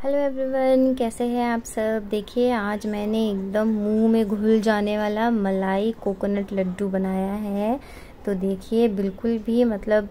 Hello everyone, कैसे हैं आप सब। देखिए, आज मैंने एकदम मुंह में घुल जाने वाला मलाई कोकोनट लड्डू बनाया है। तो देखिए, बिल्कुल भी मतलब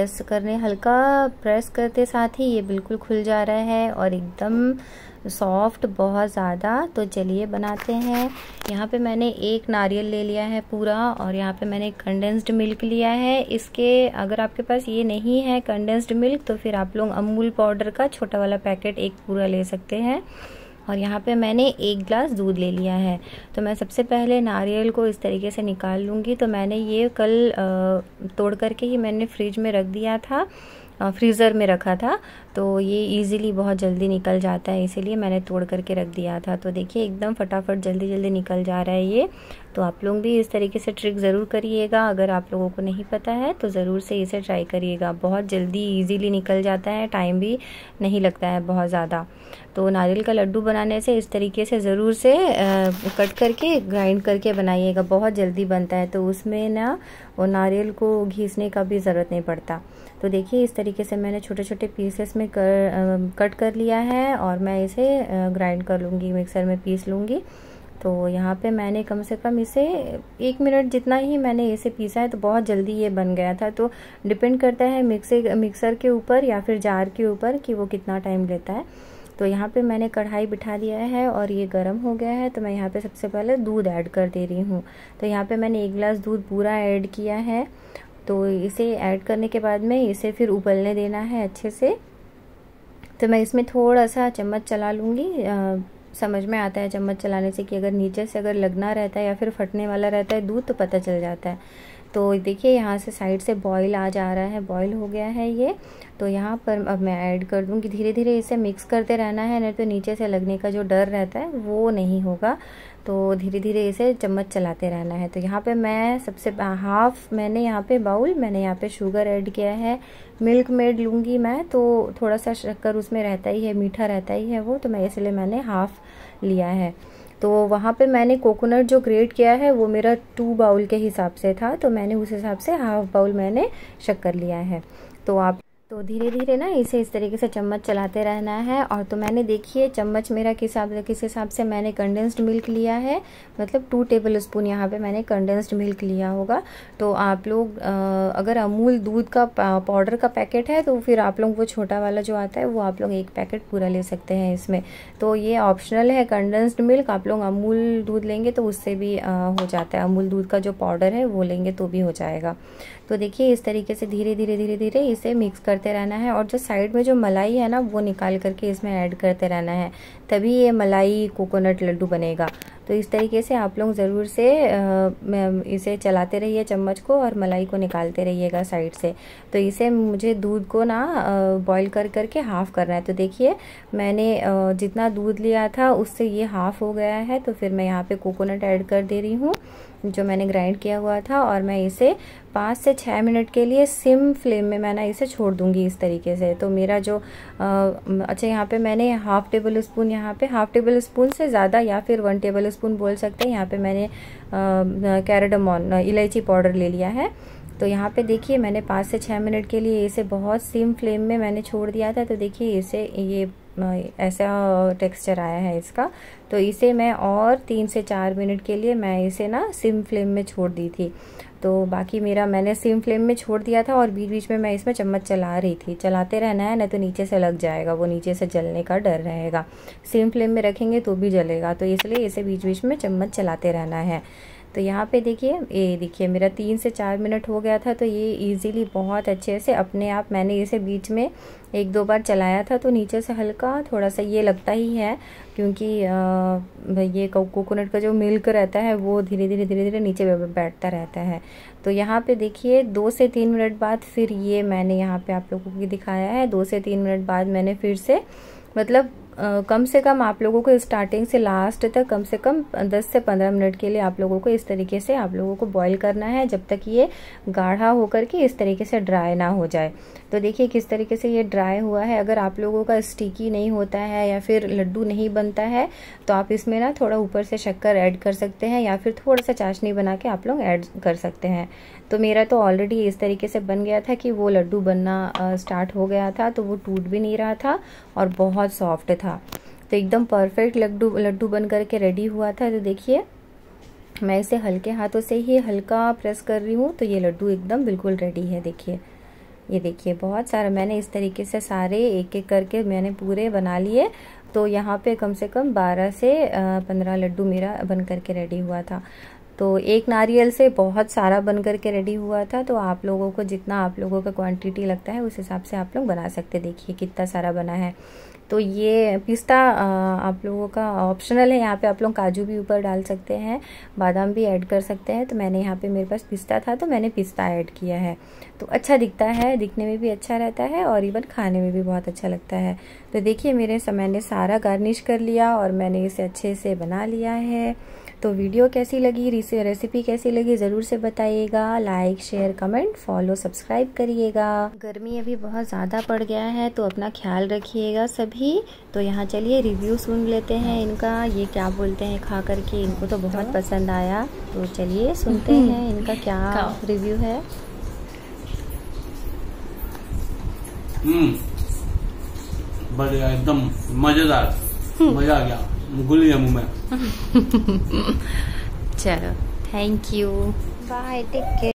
हल्का प्रेस करते साथ ही ये बिल्कुल खुल जा रहा है और एकदम सॉफ्ट बहुत ज़्यादा। तो चलिए बनाते हैं। यहाँ पे मैंने एक नारियल ले लिया है पूरा, और यहाँ पे मैंने कंडेंस्ड मिल्क लिया है। इसके अगर आपके पास ये नहीं है कंडेंस्ड मिल्क, तो फिर आप लोग अमूल पाउडर का छोटा वाला पैकेट एक पूरा ले सकते हैं। और यहाँ पे मैंने 1 ग्लास दूध ले लिया है। तो मैं सबसे पहले नारियल को इस तरीके से निकाल लूँगी। तो मैंने ये कल तोड़ करके ही मैंने फ्रिज में रख दिया था, फ्रीज़र में रखा था। तो ये इजीली बहुत जल्दी निकल जाता है, इसीलिए मैंने तोड़ करके रख दिया था। तो देखिए, एकदम फटाफट जल्दी जल्दी निकल जा रहा है ये। तो आप लोग भी इस तरीके से ट्रिक ज़रूर करिएगा। अगर आप लोगों को नहीं पता है तो ज़रूर से इसे ट्राई करिएगा। बहुत जल्दी इजीली निकल जाता है, टाइम भी नहीं लगता है बहुत ज़्यादा। तो नारियल का लड्डू बनाने से इस तरीके से ज़रूर से कट करके ग्राइंड करके बनाइएगा, बहुत जल्दी बनता है। तो उसमें ना वो नारियल को घिसने का भी ज़रूरत नहीं पड़ता। तो देखिए, इस तरीके से मैंने छोटे छोटे पीसेस में कट कर लिया है और मैं इसे ग्राइंड कर लूँगी, मिक्सर में पीस लूँगी। तो यहाँ पे मैंने कम से कम इसे 1 मिनट जितना ही मैंने इसे पीसा है, तो बहुत जल्दी ये बन गया था। तो डिपेंड करता है मिक्सर के ऊपर या फिर जार के ऊपर कि वो कितना टाइम लेता है। तो यहाँ पे मैंने कढ़ाई बिठा दिया है और ये गर्म हो गया है। तो मैं यहाँ पे सबसे पहले दूध ऐड कर दे रही हूँ। तो यहाँ पे मैंने 1 गिलास दूध पूरा ऐड किया है। तो इसे ऐड करने के बाद में इसे फिर उबलने देना है अच्छे से। तो मैं इसमें थोड़ा सा चम्मच चला लूँगी। समझ में आता है चम्मच चलाने से कि अगर नीचे से अगर लगना रहता है या फिर फटने वाला रहता है दूध, तो पता चल जाता है। तो देखिए, यहाँ से साइड से बॉईल आ जा रहा है, बॉईल हो गया है ये। तो यहाँ पर अब मैं ऐड कर दूँगी। धीरे धीरे इसे मिक्स करते रहना है, नहीं तो नीचे से लगने का जो डर रहता है वो नहीं होगा। तो धीरे धीरे इसे चम्मच चलाते रहना है। तो यहाँ पे मैं सबसे मैंने यहाँ पे शुगर ऐड किया है। मिल्क मेड लूँगी मैं, तो थोड़ा सा शक्कर उसमें रहता ही है, मीठा रहता ही है वो। तो मैं इसलिए मैंने हाफ़ लिया है। तो वहाँ पे मैंने कोकोनट जो ग्रेट किया है वो मेरा 2 बाउल के हिसाब से था, तो मैंने उस हिसाब से हाफ़ बाउल मैंने शक्कर लिया है। तो धीरे धीरे ना इसे इस तरीके से चम्मच चलाते रहना है। और तो मैंने देखिए चम्मच मेरा किस हिसाब से मैंने कंडेंस्ड मिल्क लिया है, मतलब 2 टेबल स्पून यहाँ पे मैंने कंडेंस्ड मिल्क लिया होगा। तो आप लोग अगर अमूल दूध का पाउडर का पैकेट है, तो फिर आप लोग वो छोटा वाला जो आता है वो आप लोग 1 पैकेट पूरा ले सकते हैं इसमें। तो ये ऑप्शनल है कंडेंस्ड मिल्क। आप लोग अमूल दूध लेंगे तो उससे भी हो जाता है, अमूल दूध का जो पाउडर है वो लेंगे तो भी हो जाएगा। तो देखिए, इस तरीके से धीरे धीरे इसे मिक्स करते रहना है। और जो साइड में जो मलाई है ना, वो निकाल करके इसमें ऐड करते रहना है, तभी ये मलाई कोकोनट लड्डू बनेगा। तो इस तरीके से आप लोग ज़रूर से इसे चलाते रहिए चम्मच को, और मलाई को निकालते रहिएगा साइड से। तो इसे मुझे दूध को ना बॉईल कर करके हाफ़ करना है। तो देखिए, मैंने जितना दूध लिया था उससे ये हाफ़ हो गया है। तो फिर मैं यहाँ पे कोकोनट ऐड कर दे रही हूँ जो मैंने ग्राइंड किया हुआ था, और मैं इसे 5 से 6 मिनट के लिए सिम फ्लेम में मैं ना इसे छोड़ दूंगी इस तरीके से। तो मेरा जो अच्छा, यहाँ पे मैंने हाफ़ टेबल स्पून से ज़्यादा या फिर 1 टेबल स्पून बोल सकते हैं, यहाँ पे मैंने कैराडमम इलायची पाउडर ले लिया है। तो यहाँ पे देखिए, मैंने 5 से 6 मिनट के लिए इसे बहुत सिम फ्लेम में मैंने छोड़ दिया था। तो देखिए, इसे ये ऐसा टेक्सचर आया है इसका। तो इसे मैं और 3 से 4 मिनट के लिए मैं इसे ना सिम फ्लेम में छोड़ दी थी। तो बाकी मैंने सिम फ्लेम में छोड़ दिया था, और बीच बीच में मैं इसमें चम्मच चला रही थी। चलाते रहना है, नहीं तो नीचे से लग जाएगा, वो नीचे से जलने का डर रहेगा। सिम फ्लेम में रखेंगे तो भी जलेगा, तो इसलिए इसे बीच बीच में चम्मच चलाते रहना है। तो यहाँ पे देखिए मेरा 3 से 4 मिनट हो गया था। तो ये इजीली बहुत अच्छे से अपने आप, मैंने इसे बीच में 1-2 बार चलाया था, तो नीचे से हल्का थोड़ा सा ये लगता ही है, क्योंकि ये कोकोनट का जो मिल्क रहता है वो धीरे धीरे नीचे बैठता रहता है। तो यहाँ पे देखिए 2 से 3 मिनट बाद फिर ये मैंने यहाँ पे आप लोगों को दिखाया है। 2 से 3 मिनट बाद मैंने फिर से, मतलब कम से कम आप लोगों को स्टार्टिंग से लास्ट तक कम से कम 10 से 15 मिनट के लिए आप लोगों को इस तरीके से आप लोगों को बॉईल करना है, जब तक ये गाढ़ा होकर के इस तरीके से ड्राई ना हो जाए। तो देखिए किस तरीके से ये ड्राई हुआ है। अगर आप लोगों का स्टिकी नहीं होता है या फिर लड्डू नहीं बनता है तो आप इसमें ना थोड़ा ऊपर से शक्कर ऐड कर सकते हैं या फिर थोड़ा सा चाशनी बना के आप लोग ऐड कर सकते हैं। तो मेरा तो ऑलरेडी इस तरीके से बन गया था कि वो लड्डू बनना स्टार्ट हो गया था, तो वो टूट भी नहीं रहा था और बहुत सॉफ्ट था। तो एकदम परफेक्ट लड्डू बन करके रेडी हुआ था। तो देखिए मैं इसे हल्के हाथों से ही हल्का प्रेस कर रही हूँ, तो ये लड्डू एकदम बिल्कुल रेडी है। देखिए ये देखिए बहुत सारा मैंने इस तरीके से सारे एक एक करके मैंने पूरे बना लिए। तो यहाँ पे कम से कम 12 से 15 लड्डू मेरा बन करके रेडी हुआ था। तो एक नारियल से बहुत सारा बन करके रेडी हुआ था। तो आप लोगों को जितना आप लोगों का क्वांटिटी लगता है उस हिसाब से आप लोग बना सकते। देखिए कितना सारा बना है। तो ये पिस्ता आप लोगों का ऑप्शनल है, यहाँ पे आप लोग काजू भी ऊपर डाल सकते हैं, बादाम भी ऐड कर सकते हैं। तो मैंने यहाँ पे मेरे पास पिस्ता था तो मैंने पिस्ता ऐड किया है। तो अच्छा दिखता है, दिखने में भी अच्छा रहता है और इवन खाने में भी बहुत अच्छा लगता है। तो देखिए मैंने सारा गार्निश कर लिया और मैंने इसे अच्छे से बना लिया है। तो वीडियो कैसी लगी, रेसिपी कैसी लगी ज़रूर से बताइएगा। Like share comment follow subscribe करिएगा। गर्मी अभी बहुत ज़्यादा पड़ गया है तो अपना ख्याल रखिएगा सभी। तो यहाँ चलिए रिव्यू सुन लेते हैं इनका, ये क्या बोलते हैं खा करके। इनको तो बहुत पसंद आया, तो चलिए सुनते हैं इनका क्या रिव्यू है। बढ़िया, एकदम मजेदार, मजा आ गया, घुल गया मुंह में। चलो thank you, bye, take care.